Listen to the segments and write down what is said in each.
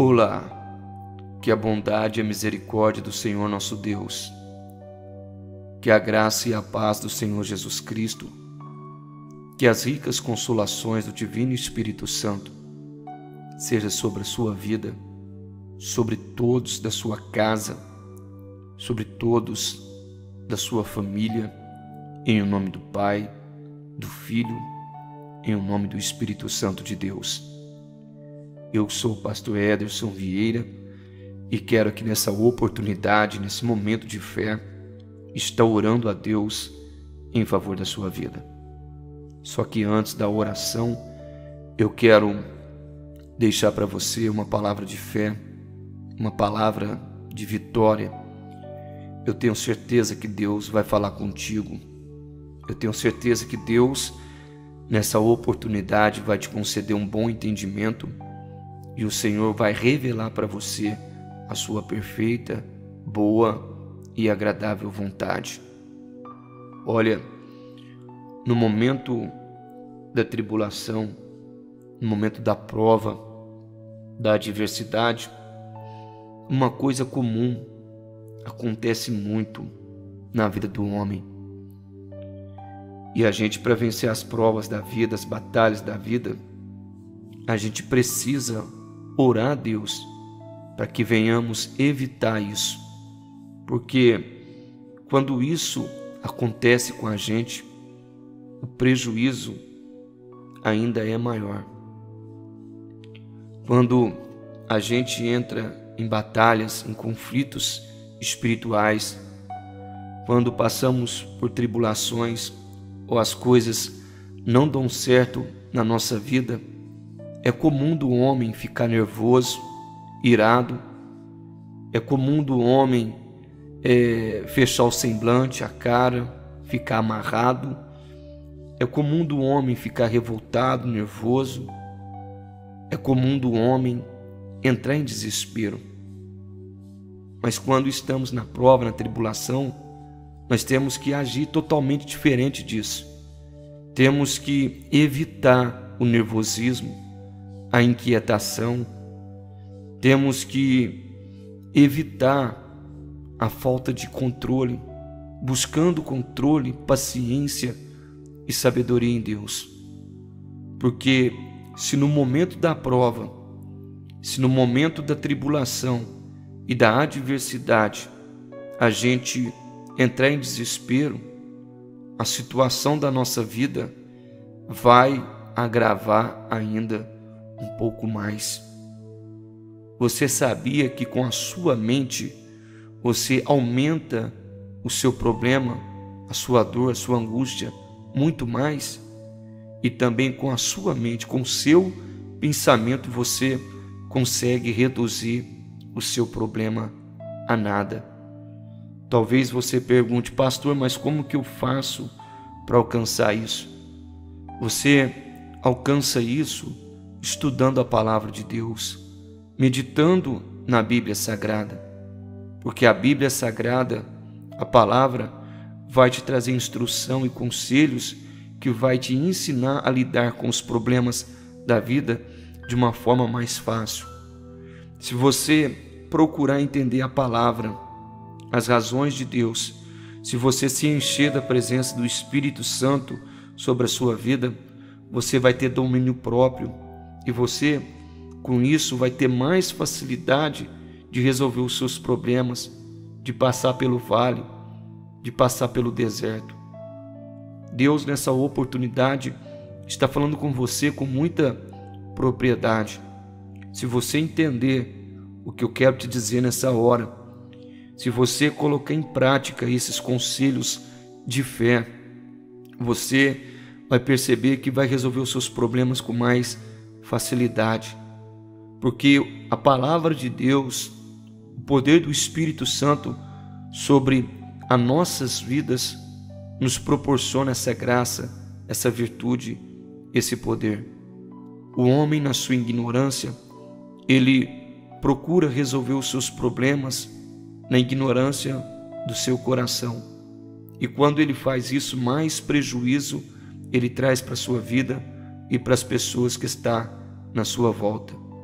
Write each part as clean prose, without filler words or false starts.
Olá, que a bondade e a misericórdia do Senhor nosso Deus, que a graça e a paz do Senhor Jesus Cristo, que as ricas consolações do Divino Espírito Santo seja sobre a sua vida, sobre todos da sua casa, sobre todos da sua família, em o nome do Pai, do Filho, em o nome do Espírito Santo de Deus. Eu sou o pastor Ederson Vieira e quero aqui nessa oportunidade, nesse momento de fé, estar orando a Deus em favor da sua vida. Só que antes da oração, eu quero deixar para você uma palavra de fé, uma palavra de vitória. Eu tenho certeza que Deus vai falar contigo. Eu tenho certeza que Deus, nessa oportunidade, vai te conceder um bom entendimento e o Senhor vai revelar para você a sua perfeita, boa e agradável vontade. Olha, no momento da tribulação, no momento da prova, da adversidade, uma coisa comum acontece muito na vida do homem. E a gente, para vencer as provas da vida, as batalhas da vida, a gente precisa orar a Deus para que venhamos evitar isso. Porque quando isso acontece com a gente, o prejuízo ainda é maior. Quando a gente entra em batalhas, em conflitos espirituais, quando passamos por tribulações ou as coisas não dão certo na nossa vida, é comum do homem ficar nervoso, irado, é comum do homem fechar o semblante, a cara, ficar amarrado, é comum do homem ficar revoltado, nervoso, é comum do homem entrar em desespero. Mas quando estamos na prova, na tribulação, nós temos que agir totalmente diferente disso. Temos que evitar o nervosismo, a inquietação. Temos que evitar a falta de controle, buscando controle, paciência e sabedoria em Deus. Porque se no momento da prova, se no momento da tribulação e da adversidade a gente entrar em desespero, a situação da nossa vida vai agravar ainda um pouco mais. Você sabia que com a sua mente você aumenta o seu problema, a sua dor, a sua angústia muito mais? E também com a sua mente, com o seu pensamento, você consegue reduzir o seu problema a nada. Talvez você pergunte: pastor, mas como que eu faço para alcançar isso? Você alcança isso estudando a palavra de Deus, meditando na Bíblia Sagrada, porque a Bíblia Sagrada, a palavra, vai te trazer instrução e conselhos que vai te ensinar a lidar com os problemas da vida de uma forma mais fácil. Se você procurar entender a palavra, as razões de Deus, se você se encher da presença do Espírito Santo sobre a sua vida, você vai ter domínio próprio e você, com isso, vai ter mais facilidade de resolver os seus problemas, de passar pelo vale, de passar pelo deserto. Deus, nessa oportunidade, está falando com você com muita propriedade. Se você entender o que eu quero te dizer nessa hora, se você colocar em prática esses conselhos de fé, você vai perceber que vai resolver os seus problemas com mais facilidade. Porque a palavra de Deus, o poder do Espírito Santo sobre as nossas vidas, nos proporciona essa graça, essa virtude, esse poder. O homem, na sua ignorância, ele procura resolver os seus problemas na ignorância do seu coração. E quando ele faz isso, mais prejuízo ele traz para a sua vida e para as pessoas que estão na sua volta.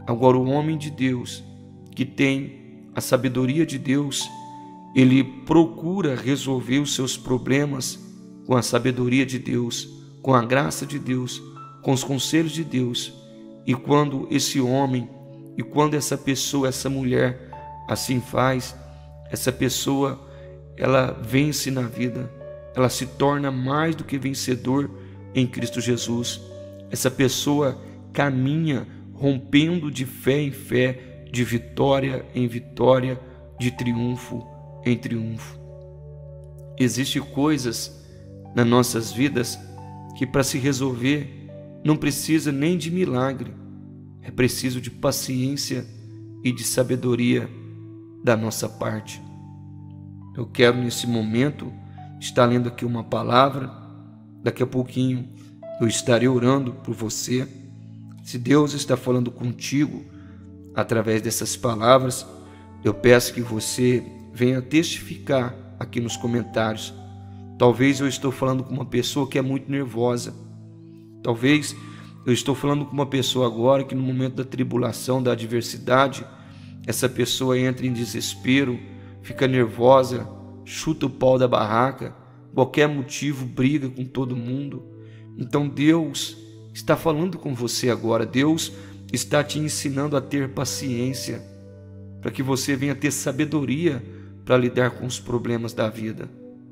Agora, o homem de Deus, que tem a sabedoria de Deus, ele procura resolver os seus problemas com a sabedoria de Deus, com a graça de Deus, com os conselhos de Deus. E quando esse homem, e quando essa pessoa, essa mulher assim faz, essa pessoa, ela vence na vida, ela se torna mais do que vencedor em Cristo Jesus. Essa pessoa caminha rompendo de fé em fé, de vitória em vitória, de triunfo em triunfo. Existem coisas nas nossas vidas que, para se resolver, não precisa nem de milagre, é preciso de paciência e de sabedoria da nossa parte. Eu quero nesse momento estar lendo aqui uma palavra, daqui a pouquinho eu estarei orando por você. Se Deus está falando contigo através dessas palavras, eu peço que você venha testificar aqui nos comentários. Talvez eu estou falando com uma pessoa que é muito nervosa. Talvez eu estou falando com uma pessoa agora que no momento da tribulação, da adversidade, essa pessoa entra em desespero, fica nervosa, chuta o pau da barraca, qualquer motivo, briga com todo mundo. Então Deus está falando com você agora. Deus está te ensinando a ter paciência, para que você venha ter sabedoria para lidar com os problemas da vida.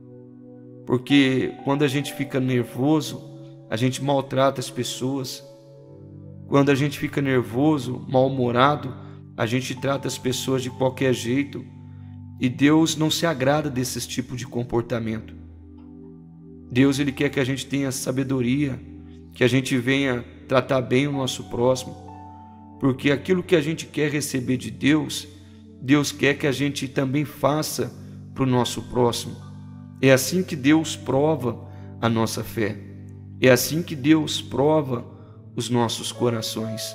Porque quando a gente fica nervoso, a gente maltrata as pessoas. Quando a gente fica nervoso, mal-humorado, a gente trata as pessoas de qualquer jeito. E Deus não se agrada desse tipo de comportamento. Deus, Ele quer que a gente tenha sabedoria, que a gente venha tratar bem o nosso próximo. Porque aquilo que a gente quer receber de Deus, Deus quer que a gente também faça para o nosso próximo. É assim que Deus prova a nossa fé. É assim que Deus prova os nossos corações.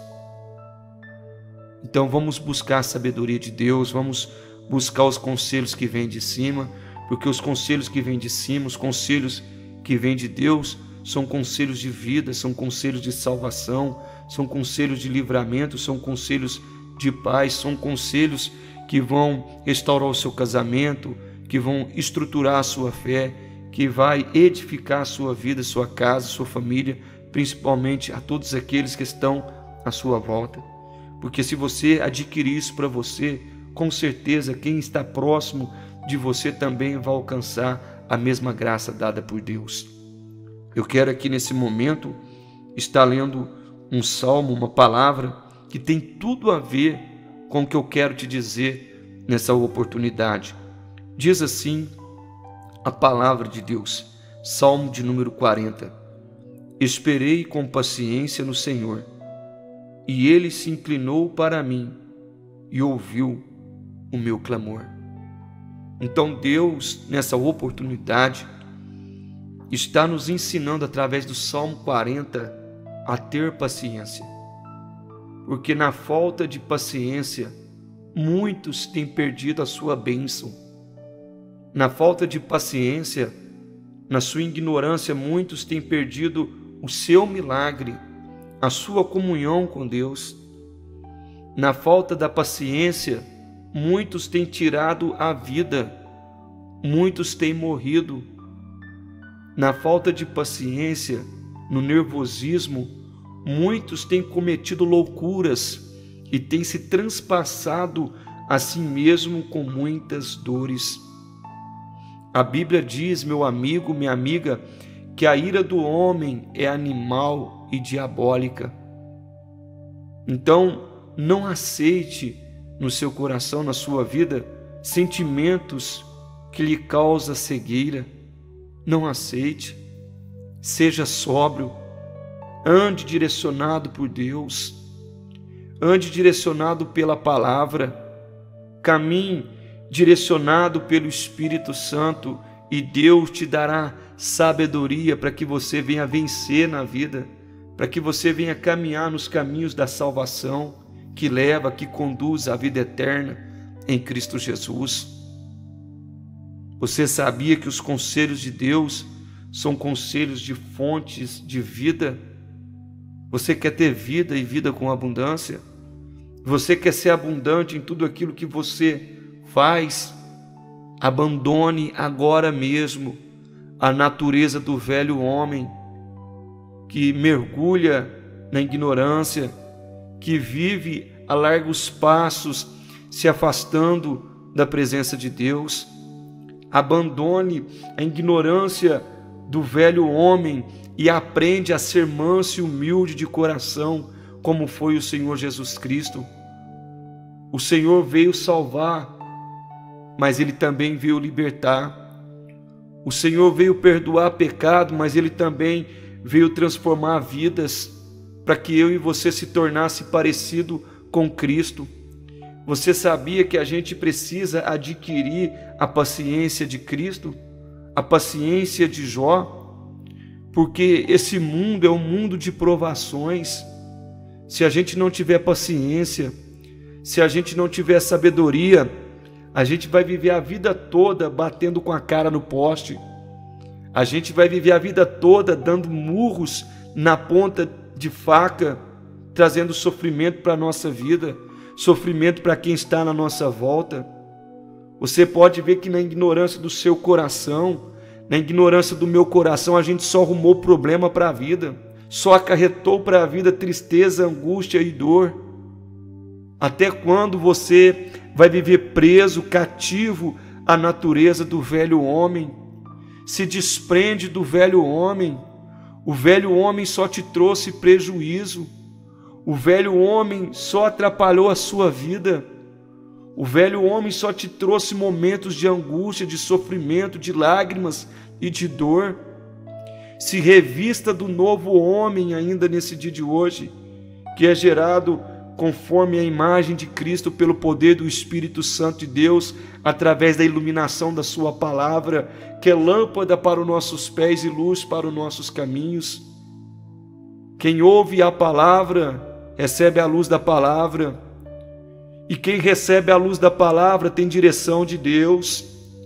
Então vamos buscar a sabedoria de Deus, vamos buscar os conselhos que vêm de cima, porque os conselhos que vêm de cima, os conselhos que vêm de Deus, são conselhos de vida, são conselhos de salvação, são conselhos de livramento, são conselhos de paz, são conselhos que vão restaurar o seu casamento, que vão estruturar a sua fé, que vai edificar a sua vida, sua casa, sua família, principalmente a todos aqueles que estão à sua volta. Porque se você adquirir isso para você, com certeza quem está próximo de você também vai alcançar a mesma graça dada por Deus. Eu quero aqui nesse momento estar lendo um salmo, uma palavra que tem tudo a ver com o que eu quero te dizer nessa oportunidade. Diz assim a palavra de Deus, Salmo de número 40. Esperei com paciência no Senhor, e Ele se inclinou para mim e ouviu o meu clamor. Então Deus, nessa oportunidade, está nos ensinando através do Salmo 40 a ter paciência. Porque na falta de paciência, muitos têm perdido a sua bênção. Na falta de paciência, na sua ignorância, muitos têm perdido o seu milagre, a sua comunhão com Deus. Na falta da paciência, muitos têm tirado a vida, muitos têm morrido. Na falta de paciência, no nervosismo, muitos têm cometido loucuras e têm se transpassado a si mesmo com muitas dores. A Bíblia diz, meu amigo, minha amiga, que a ira do homem é animal e diabólica. Então, não aceite no seu coração, na sua vida, sentimentos que lhe causam cegueira. Não aceite. Seja sóbrio. Ande direcionado por Deus. Ande direcionado pela palavra. Caminhe direcionado pelo Espírito Santo, e Deus te dará sabedoria para que você venha vencer na vida, para que você venha caminhar nos caminhos da salvação, que leva, que conduz à vida eterna em Cristo Jesus. Você sabia que os conselhos de Deus são conselhos de fontes de vida? Você quer ter vida e vida com abundância? Você quer ser abundante em tudo aquilo que você faz? Abandone agora mesmo a natureza do velho homem que mergulha na ignorância, que vive a largos passos se afastando da presença de Deus. Abandone a ignorância do velho homem e aprende a ser manso e humilde de coração, como foi o Senhor Jesus Cristo. O Senhor veio salvar, mas Ele também veio libertar. O Senhor veio perdoar pecado, mas Ele também veio transformar vidas, para que eu e você se tornasse parecido com Cristo. Você sabia que a gente precisa adquirir a paciência de Cristo, a paciência de Jó? Porque esse mundo é um mundo de provações. Se a gente não tiver paciência, se a gente não tiver sabedoria, a gente vai viver a vida toda batendo com a cara no poste. A gente vai viver a vida toda dando murros na ponta de faca, trazendo sofrimento para a nossa vida, sofrimento para quem está na nossa volta. Você pode ver que na ignorância do seu coração, na ignorância do meu coração, a gente só arrumou problema para a vida, só acarretou para a vida tristeza, angústia e dor. Até quando você vai viver preso, cativo à natureza do velho homem? Se desprende do velho homem. O velho homem só te trouxe prejuízo. O velho homem só atrapalhou a sua vida. O velho homem só te trouxe momentos de angústia, de sofrimento, de lágrimas e de dor. Se revista do novo homem ainda nesse dia de hoje, que é gerado conforme a imagem de Cristo pelo poder do Espírito Santo de Deus, através da iluminação da sua palavra, que é lâmpada para os nossos pés e luz para os nossos caminhos. Quem ouve a palavra recebe a luz da palavra, e quem recebe a luz da palavra tem direção de Deus.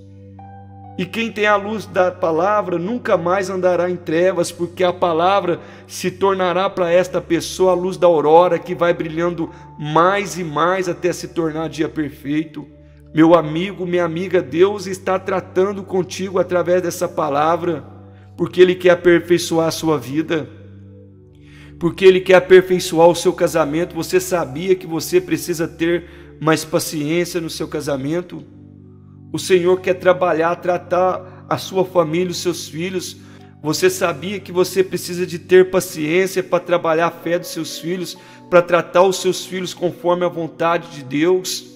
E quem tem a luz da palavra nunca mais andará em trevas, porque a palavra se tornará para esta pessoa a luz da aurora, que vai brilhando mais e mais até se tornar dia perfeito. Meu amigo, minha amiga, Deus está tratando contigo através dessa palavra, porque Ele quer aperfeiçoar a sua vida, porque Ele quer aperfeiçoar o seu casamento. Você sabia que você precisa ter mais paciência no seu casamento? O Senhor quer trabalhar, tratar a sua família, os seus filhos. Você sabia que você precisa de ter paciência para trabalhar a fé dos seus filhos, para tratar os seus filhos conforme a vontade de Deus?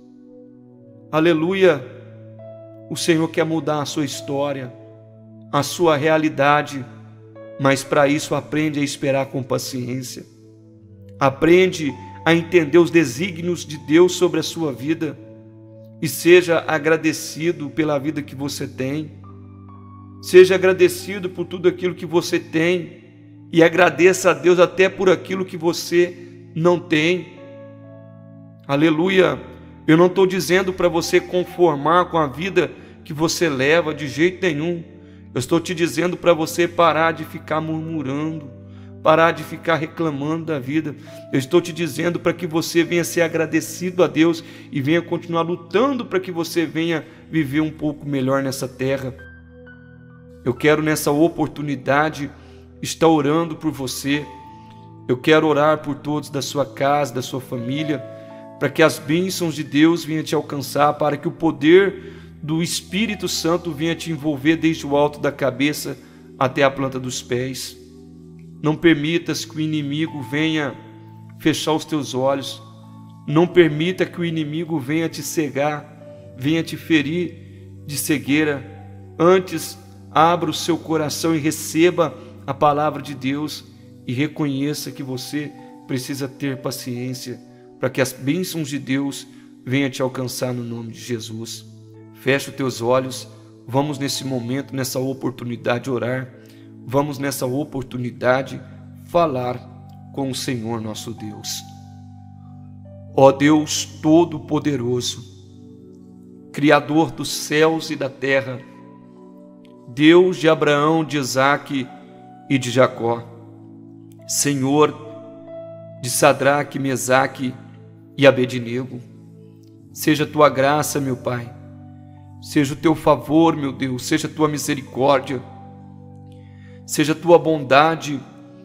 Aleluia! O Senhor quer mudar a sua história, a sua realidade, mas para isso aprende a esperar com paciência. Aprende a entender os desígnios de Deus sobre a sua vida. E seja agradecido pela vida que você tem. Seja agradecido por tudo aquilo que você tem. E agradeça a Deus até por aquilo que você não tem. Aleluia! Eu não estou dizendo para você conformar com a vida que você leva, de jeito nenhum. Eu estou te dizendo para você parar de ficar murmurando, parar de ficar reclamando da vida. Eu estou te dizendo para que você venha ser agradecido a Deus e venha continuar lutando para que você venha viver um pouco melhor nessa terra. Eu quero nessa oportunidade estar orando por você. Eu quero orar por todos da sua casa, da sua família, para que as bênçãos de Deus venham te alcançar, para que o poder do Espírito Santo venha te envolver desde o alto da cabeça até a planta dos pés. Não permitas que o inimigo venha fechar os teus olhos. Não permita que o inimigo venha te cegar, venha te ferir de cegueira. Antes, abra o seu coração e receba a palavra de Deus e reconheça que você precisa ter paciência para que as bênçãos de Deus venham te alcançar no nome de Jesus. Fecha os teus olhos. Vamos nesse momento, nessa oportunidade orar. Vamos nessa oportunidade falar com o Senhor nosso Deus. Ó Deus Todo-Poderoso, Criador dos céus e da terra, Deus de Abraão, de Isaque e de Jacó, Senhor de Sadraque, Mesaque e Abednego. Seja a tua graça, meu Pai, seja o teu favor, meu Deus, seja a tua misericórdia, seja a tua bondade,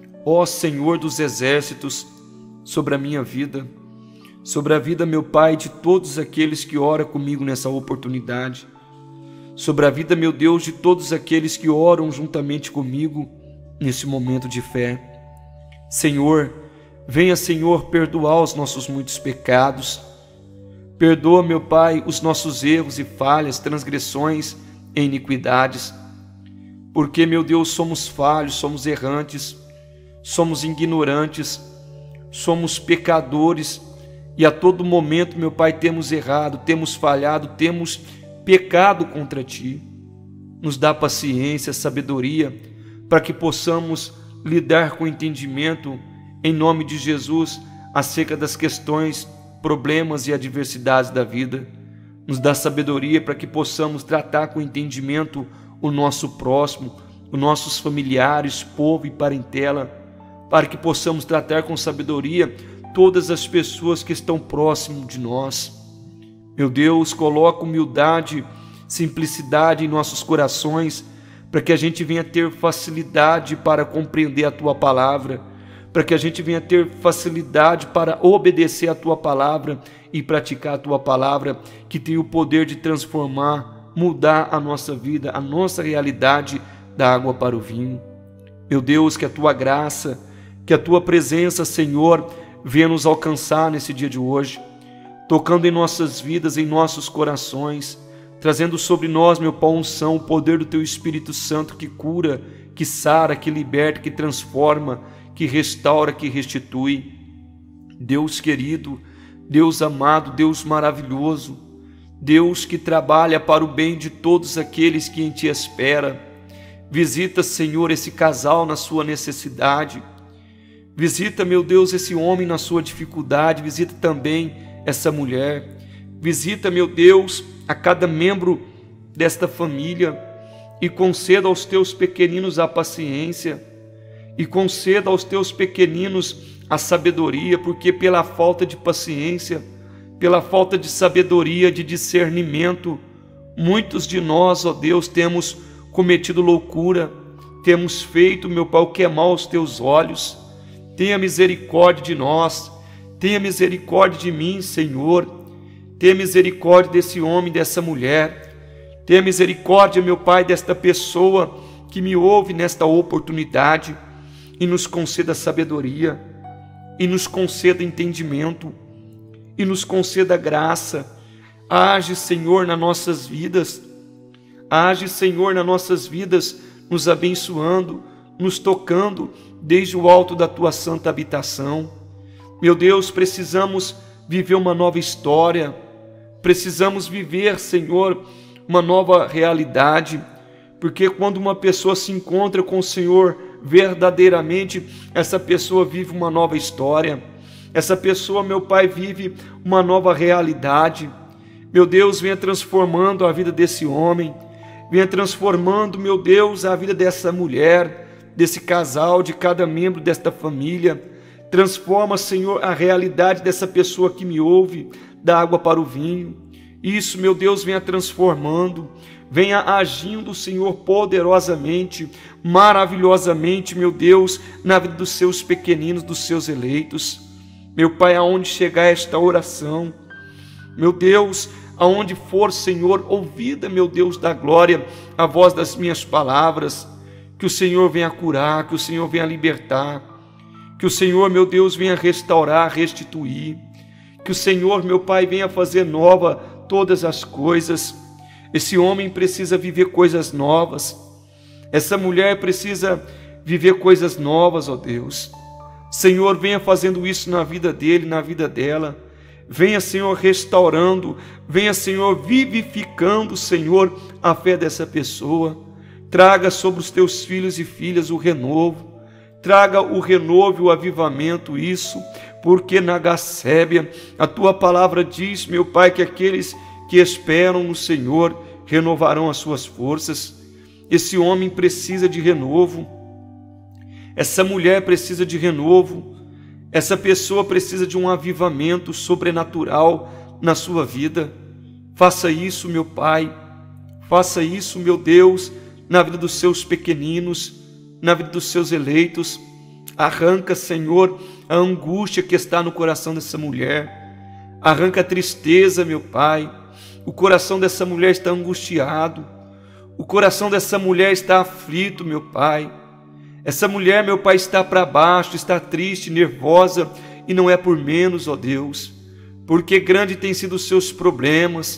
ó Senhor dos exércitos, sobre a minha vida, sobre a vida, meu Pai, de todos aqueles que oram comigo nessa oportunidade, sobre a vida, meu Deus, de todos aqueles que oram juntamente comigo nesse momento de fé. Senhor, venha, Senhor, perdoar os nossos muitos pecados. Perdoa, meu Pai, os nossos erros e falhas, transgressões e iniquidades. Porque, meu Deus, somos falhos, somos errantes, somos ignorantes, somos pecadores e a todo momento, meu Pai, temos errado, temos falhado, temos pecado contra Ti. Nos dá paciência, sabedoria, para que possamos lidar com entendimento, em nome de Jesus, acerca das questões, problemas e adversidades da vida. Nos dá sabedoria para que possamos tratar com entendimento o nosso próximo, os nossos familiares, povo e parentela, para que possamos tratar com sabedoria todas as pessoas que estão próximo de nós. Meu Deus, coloca humildade, simplicidade em nossos corações, para que a gente venha ter facilidade para compreender a Tua palavra, para que a gente venha ter facilidade para obedecer a Tua palavra e praticar a Tua palavra, que tem o poder de transformar, mudar a nossa vida, a nossa realidade da água para o vinho. Meu Deus, que a Tua graça, que a Tua presença, Senhor, venha nos alcançar nesse dia de hoje, tocando em nossas vidas, em nossos corações, trazendo sobre nós, meu Pai, unção, o poder do Teu Espírito Santo que cura, que sara, que liberta, que transforma, que restaura, que restitui. Deus querido, Deus amado, Deus maravilhoso, Deus que trabalha para o bem de todos aqueles que em Ti espera. Visita, Senhor, esse casal na sua necessidade. Visita, meu Deus, esse homem na sua dificuldade. Visita também essa mulher. Visita, meu Deus, a cada membro desta família e conceda aos Teus pequeninos a paciência e conceda aos Teus pequeninos a sabedoria, porque pela falta de paciência, pela falta de sabedoria, de discernimento, muitos de nós, ó Deus, temos cometido loucura, temos feito, meu Pai, o que é mal aos Teus olhos. Tenha misericórdia de nós, tenha misericórdia de mim, Senhor, tenha misericórdia desse homem, dessa mulher, tenha misericórdia, meu Pai, desta pessoa que me ouve nesta oportunidade, e nos conceda sabedoria, e nos conceda entendimento, e nos conceda graça. Age, Senhor, nas nossas vidas, age, Senhor, nas nossas vidas, nos abençoando, nos tocando desde o alto da Tua santa habitação. Meu Deus, precisamos viver uma nova história, precisamos viver, Senhor, uma nova realidade, porque quando uma pessoa se encontra com o Senhor, verdadeiramente, essa pessoa vive uma nova história, essa pessoa, meu Pai, vive uma nova realidade. Meu Deus, venha transformando a vida desse homem, venha transformando, meu Deus, a vida dessa mulher, desse casal, de cada membro desta família. Transforma, Senhor, a realidade dessa pessoa que me ouve, da água para o vinho. Isso, meu Deus, venha transformando, venha agindo, Senhor, poderosamente, maravilhosamente, meu Deus, na vida dos Seus pequeninos, dos Seus eleitos. Meu Pai, aonde chegar esta oração, meu Deus, aonde for, Senhor, ouvida, meu Deus da glória, a voz das minhas palavras, que o Senhor venha curar, que o Senhor venha libertar, que o Senhor, meu Deus, venha restaurar, restituir, que o Senhor, meu Pai, venha fazer nova todas as coisas. Esse homem precisa viver coisas novas, essa mulher precisa viver coisas novas, ó Deus. Senhor, venha fazendo isso na vida dele, na vida dela. Venha, Senhor, restaurando, venha, Senhor, vivificando, Senhor, a fé dessa pessoa. Traga sobre os Teus filhos e filhas o renovo, traga o renovo e o avivamento, isso, porque na Gassébia a Tua palavra diz, meu Pai, que aqueles que esperam no Senhor renovarão as suas forças. Esse homem precisa de renovo, essa mulher precisa de renovo, Essa pessoa precisa de um avivamento sobrenatural na sua vida. Faça isso, meu Pai. Faça isso, meu Deus, na vida dos seus pequeninos, na vida dos seus eleitos. Arranca, Senhor, a angústia que está no coração dessa mulher. Arranca a tristeza, meu Pai. O coração dessa mulher está angustiado. O coração dessa mulher está aflito, meu Pai. Essa mulher, meu Pai, está para baixo, está triste, nervosa, e não é por menos, ó Deus, porque grande tem sido os seus problemas.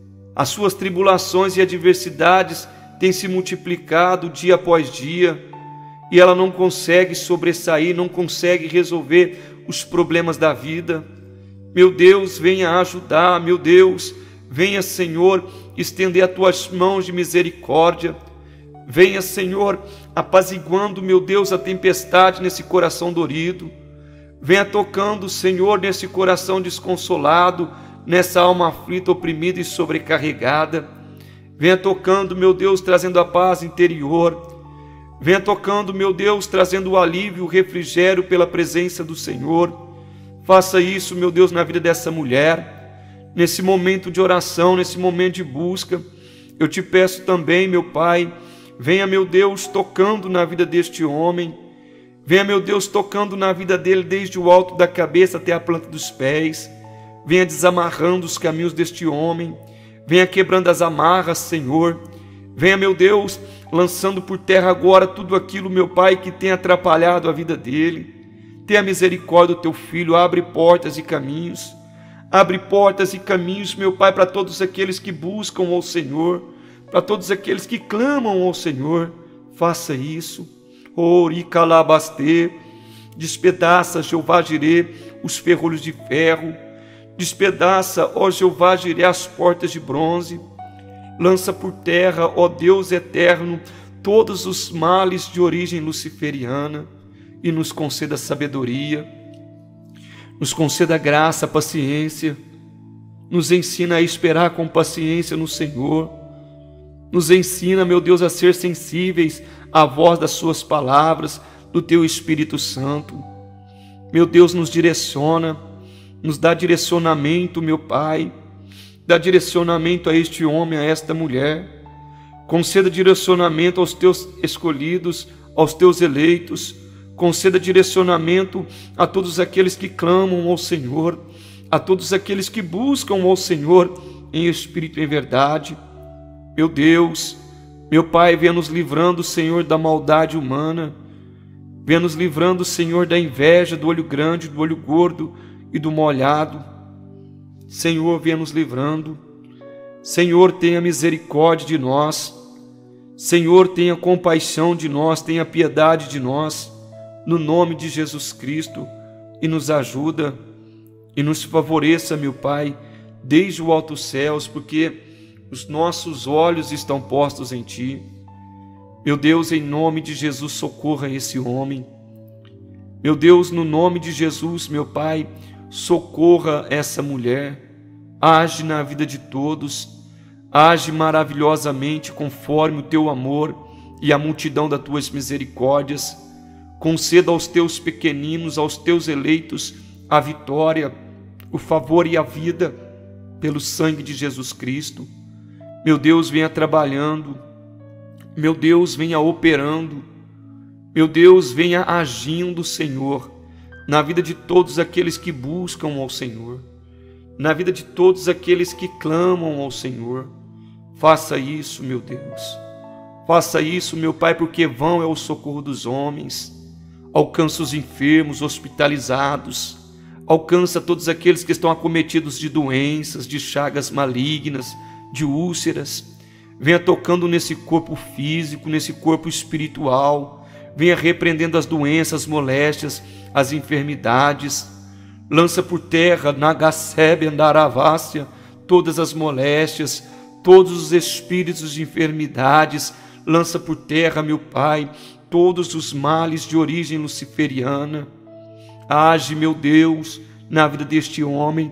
As suas tribulações e adversidades têm se multiplicado dia após dia, e ela não consegue sobressair, não consegue resolver os problemas da vida. Meu Deus, venha ajudar, meu Deus, venha, Senhor, estender as tuas mãos de misericórdia. Venha, Senhor, apaziguando, meu Deus, a tempestade nesse coração dorido. Venha tocando, Senhor, nesse coração desconsolado, nessa alma aflita, oprimida e sobrecarregada. Venha tocando, meu Deus, trazendo a paz interior. Venha tocando, meu Deus, trazendo o alívio, o refrigério pela presença do Senhor. Faça isso, meu Deus, na vida dessa mulher, nesse momento de oração, nesse momento de busca. Eu te peço também, meu Pai, venha, meu Deus, tocando na vida deste homem. Venha, meu Deus, tocando na vida dele desde o alto da cabeça até a planta dos pés. Venha desamarrando os caminhos deste homem. Venha quebrando as amarras, Senhor. Venha, meu Deus, lançando por terra agora tudo aquilo, meu Pai, que tem atrapalhado a vida dele. Tenha misericórdia do teu filho, abre portas e caminhos. Abre portas e caminhos, meu Pai, para todos aqueles que buscam ao Senhor, para todos aqueles que clamam ao Senhor. Faça isso. Oricalabastê, despedaça, Jeová Jirê, os ferrolhos de ferro. Despedaça, ó Jeová Jirê, as portas de bronze. Lança por terra, ó Deus eterno, todos os males de origem luciferiana, e nos conceda sabedoria, nos conceda graça, paciência, nos ensina a esperar com paciência no Senhor, nos ensina, meu Deus, a ser sensíveis à voz das suas palavras, do teu Espírito Santo. Meu Deus, nos direciona, nos dá direcionamento, meu Pai, dá direcionamento a este homem, a esta mulher. Conceda direcionamento aos teus escolhidos, aos teus eleitos. Conceda direcionamento a todos aqueles que clamam ao Senhor, a todos aqueles que buscam ao Senhor em espírito e em verdade. Meu Deus, meu Pai, venha nos livrando, Senhor, da maldade humana. Venha nos livrando, Senhor, da inveja, do olho grande, do olho gordo e do molhado. Senhor, venha nos livrando. Senhor, tenha misericórdia de nós. Senhor, tenha compaixão de nós, tenha piedade de nós, no nome de Jesus Cristo, e nos ajuda e nos favoreça, meu Pai, desde o alto céus, porque os nossos olhos estão postos em Ti. Meu Deus, em nome de Jesus, socorra esse homem. Meu Deus, no nome de Jesus, meu Pai, socorra essa mulher. Age na vida de todos, age maravilhosamente conforme o Teu amor e a multidão das Tuas misericórdias. Conceda aos Teus pequeninos, aos Teus eleitos, a vitória, o favor e a vida pelo sangue de Jesus Cristo. Meu Deus, venha trabalhando. Meu Deus, venha operando. Meu Deus, venha agindo, Senhor, na vida de todos aqueles que buscam ao Senhor, na vida de todos aqueles que clamam ao Senhor. Faça isso, meu Deus. Faça isso, meu Pai, porque vão é o socorro dos homens. Alcança os enfermos, hospitalizados. Alcança todos aqueles que estão acometidos de doenças, de chagas malignas, de úlceras. Venha tocando nesse corpo físico, nesse corpo espiritual. Venha repreendendo as doenças, as moléstias, as enfermidades. Lança por terra, Nagasebe Andaravássia, todas as moléstias, todos os espíritos de enfermidades. Lança por terra, meu Pai, todos os males de origem luciferiana. Age, meu Deus, na vida deste homem.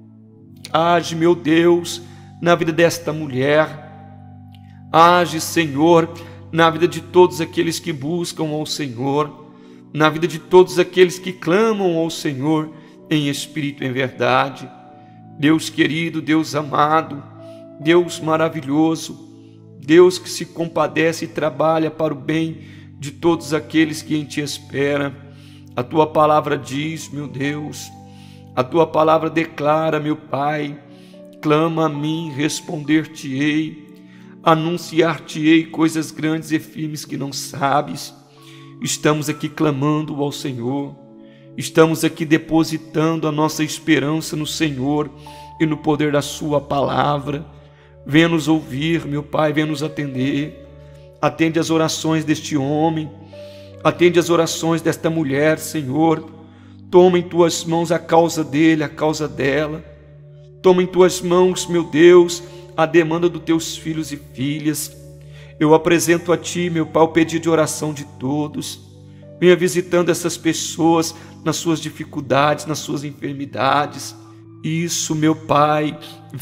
Age, meu Deus, na vida desta mulher. Age, Senhor, na vida de todos aqueles que buscam ao Senhor. na vida de todos aqueles que clamam ao Senhor em espírito e em verdade. Deus querido, Deus amado, Deus maravilhoso, Deus que se compadece e trabalha para o bem de todos aqueles que em Ti esperam. A Tua palavra diz, meu Deus, a Tua palavra declara, meu Pai, clama a mim, responder-te-ei, anunciar-te-ei coisas grandes e firmes que não sabes. Estamos aqui clamando ao Senhor, estamos aqui depositando a nossa esperança no Senhor e no poder da Sua palavra. Venha nos ouvir, meu Pai, venha nos atender. Atende as orações deste homem, atende as orações desta mulher, Senhor. Toma em Tuas mãos a causa dele, a causa dela. Toma em Tuas mãos, meu Deus, a demanda dos Teus filhos e filhas. Eu apresento a Ti, meu Pai, o pedido de oração de todos. Venha visitando essas pessoas nas suas dificuldades, nas suas enfermidades. Isso, meu Pai,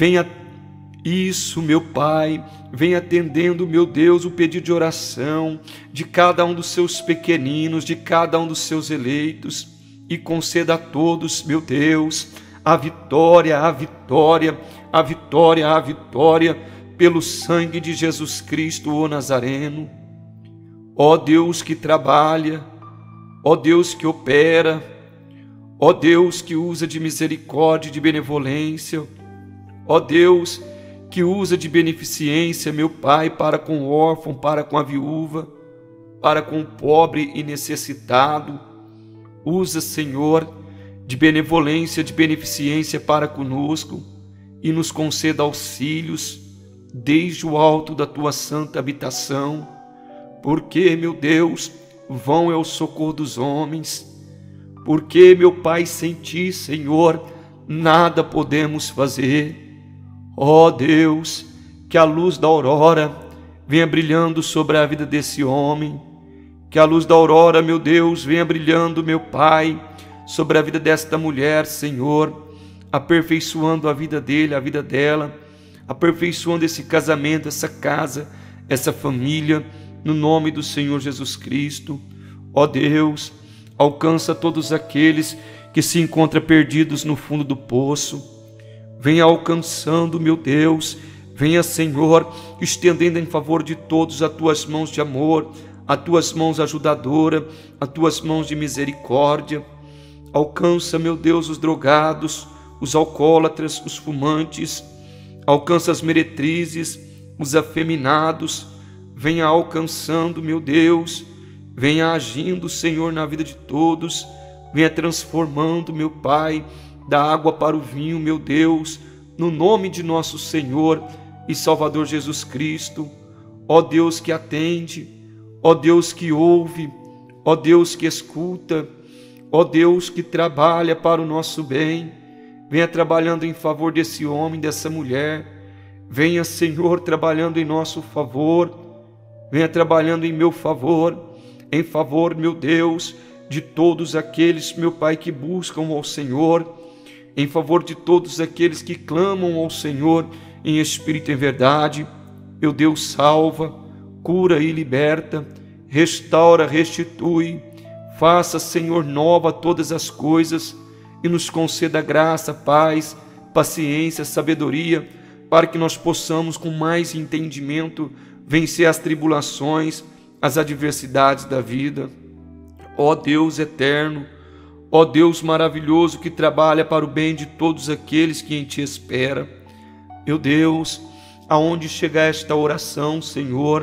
meu Pai, venha atendendo, meu Deus, o pedido de oração de cada um dos Seus pequeninos, de cada um dos Seus eleitos, e conceda a todos, meu Deus, a vitória, a vitória, a vitória, a vitória, pelo sangue de Jesus Cristo, o Nazareno. Ó Deus que trabalha, ó Deus que opera, ó Deus que usa de misericórdia e de benevolência, ó Deus que usa de beneficência, meu Pai, para com o órfão, para com a viúva, para com o pobre e necessitado. Usa, Senhor, de benevolência, de beneficência para conosco e nos conceda auxílios desde o alto da Tua santa habitação, porque, meu Deus, vão é o socorro dos homens, porque, meu Pai, sem Ti, Senhor, nada podemos fazer. Ó Deus, que a luz da aurora venha brilhando sobre a vida desse homem, que a luz da aurora, meu Deus, venha brilhando, meu Pai, sobre a vida desta mulher, Senhor, aperfeiçoando a vida dele, a vida dela, aperfeiçoando esse casamento, essa casa, essa família, no nome do Senhor Jesus Cristo. Ó Deus, alcança todos aqueles que se encontram perdidos no fundo do poço. Venha alcançando, meu Deus, venha, Senhor, estendendo em favor de todos as Tuas mãos de amor, as Tuas mãos ajudadoras, as Tuas mãos de misericórdia. Alcança, meu Deus, os drogados, os alcoólatras, os fumantes, alcança as meretrizes, os afeminados. Venha alcançando, meu Deus, venha agindo, Senhor, na vida de todos, venha transformando, meu Pai, da água para o vinho, meu Deus, no nome de nosso Senhor e Salvador Jesus Cristo. Ó Deus que atende, ó Deus que ouve, ó Deus que escuta, ó Deus que trabalha para o nosso bem, venha trabalhando em favor desse homem, dessa mulher. Venha, Senhor, trabalhando em nosso favor, venha trabalhando em meu favor, em favor, meu Deus, de todos aqueles, meu Pai, que buscam ao Senhor, em favor de todos aqueles que clamam ao Senhor em espírito e em verdade. Meu Deus, salva, cura e liberta, restaura, restitui, faça, Senhor, nova todas as coisas e nos conceda graça, paz, paciência, sabedoria, para que nós possamos com mais entendimento vencer as tribulações, as adversidades da vida. Ó Deus eterno, ó Deus maravilhoso que trabalha para o bem de todos aqueles que em Ti esperam. Meu Deus, aonde chegar esta oração, Senhor,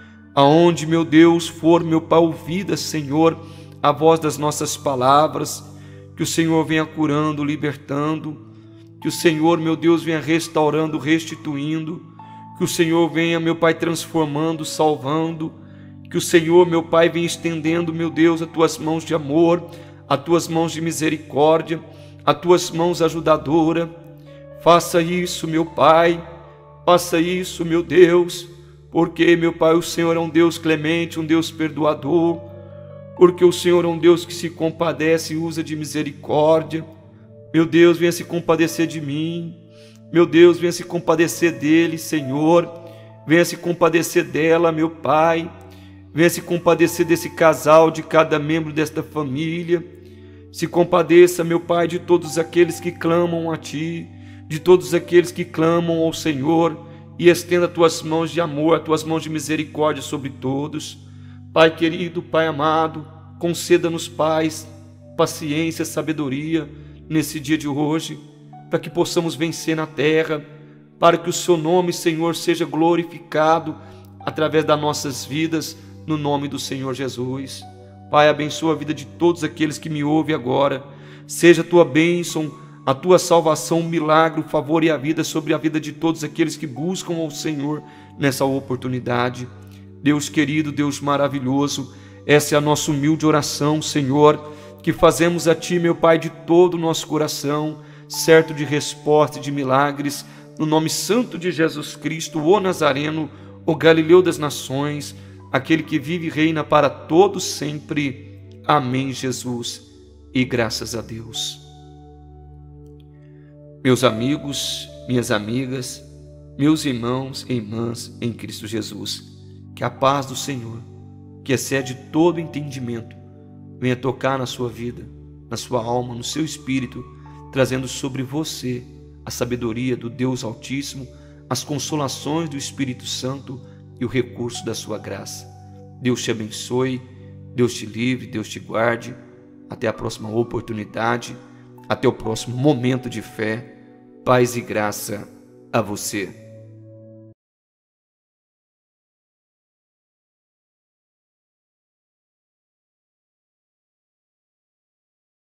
aonde, meu Deus, for, meu Pai, ouvida, Senhor, a voz das nossas palavras, que o Senhor venha curando, libertando, que o Senhor, meu Deus, venha restaurando, restituindo, que o Senhor venha, meu Pai, transformando, salvando, que o Senhor, meu Pai, venha estendendo, meu Deus, as Tuas mãos de amor, as Tuas mãos de misericórdia, as Tuas mãos ajudadoras. Faça isso, meu Pai, faça isso, meu Deus, porque, meu Pai, o Senhor é um Deus clemente, um Deus perdoador, porque o Senhor é um Deus que se compadece e usa de misericórdia. Meu Deus, venha se compadecer de mim, meu Deus, venha se compadecer dele, Senhor, venha se compadecer dela, meu Pai, Venha se compadecer desse casal, de cada membro desta família. Se compadeça, meu Pai, de todos aqueles que clamam a Ti, de todos aqueles que clamam ao Senhor, e estenda Tuas mãos de amor, Tuas mãos de misericórdia sobre todos. Pai querido, Pai amado, conceda-nos, paz, paciência, sabedoria nesse dia de hoje, para que possamos vencer na terra, para que o Seu nome, Senhor, seja glorificado através das nossas vidas, no nome do Senhor Jesus. Pai, abençoa a vida de todos aqueles que me ouvem agora. Seja a Tua bênção, a Tua salvação, o milagre, o favor e a vida sobre a vida de todos aqueles que buscam ao Senhor nessa oportunidade. Deus querido, Deus maravilhoso, essa é a nossa humilde oração, Senhor, que fazemos a Ti, meu Pai, de todo o nosso coração, certo de resposta e de milagres, no nome santo de Jesus Cristo, o Nazareno, o Galileu das nações, aquele que vive e reina para todos sempre. Amém, Jesus, e graças a Deus. Meus amigos, minhas amigas, meus irmãos e irmãs em Cristo Jesus, que a paz do Senhor, que excede todo entendimento, venha tocar na sua vida, na sua alma, no seu espírito, trazendo sobre você a sabedoria do Deus Altíssimo, as consolações do Espírito Santo e o recurso da sua graça. Deus te abençoe, Deus te livre, Deus te guarde. Até a próxima oportunidade, até o próximo momento de fé. Paz e graça a você.